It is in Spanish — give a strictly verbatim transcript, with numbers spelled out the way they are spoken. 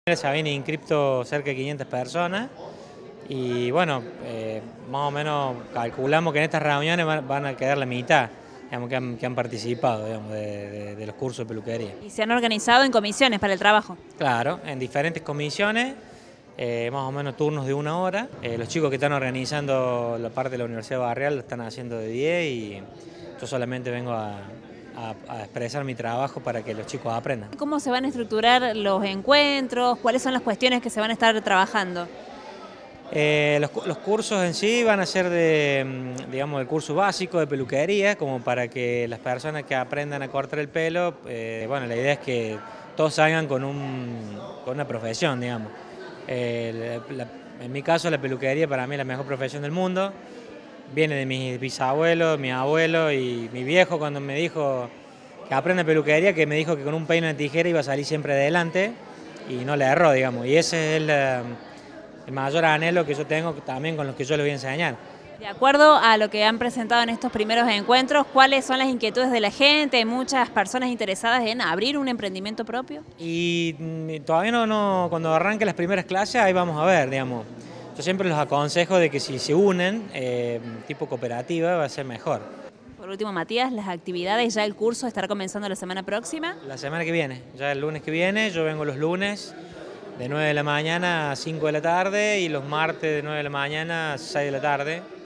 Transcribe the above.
Se habían inscrito cerca de quinientas personas y bueno, eh, más o menos calculamos que en estas reuniones van, van a quedar la mitad, digamos, que, han, que han participado, digamos, de, de, de los cursos de peluquería. ¿Y se han organizado en comisiones para el trabajo? Claro, en diferentes comisiones, eh, más o menos turnos de una hora. Eh, los chicos que están organizando la parte de la Universidad Barrial lo están haciendo de diez y yo solamente vengo a, a, a expresar mi trabajo para que los chicos aprendan. ¿Cómo se van a estructurar los encuentros? ¿Cuáles son las cuestiones que se van a estar trabajando? Eh, los, los cursos en sí van a ser de, digamos, el curso básico de peluquería, como para que las personas que aprendan a cortar el pelo, eh, bueno, la idea es que todos salgan con, un, con una profesión, digamos. Eh, la, en mi caso la peluquería para mí es la mejor profesión del mundo, viene de mis bisabuelos, mi abuelo y mi viejo cuando me dijo que aprenda peluquería, que me dijo que con un peine y una tijera iba a salir siempre adelante y no le erró, digamos, y ese es el... el mayor anhelo que yo tengo también con los que yo les voy a enseñar. De acuerdo a lo que han presentado en estos primeros encuentros, ¿cuáles son las inquietudes de la gente? ¿Hay muchas personas interesadas en abrir un emprendimiento propio? Y todavía no, no, cuando arranquen las primeras clases, ahí vamos a ver, digamos. Yo siempre los aconsejo de que si se unen, eh, tipo cooperativa, va a ser mejor. Por último, Matías, las actividades, ya el curso estará comenzando la semana próxima. La semana que viene, ya el lunes que viene, yo vengo los lunes de nueve de la mañana a cinco de la tarde y los martes de nueve de la mañana a seis de la tarde.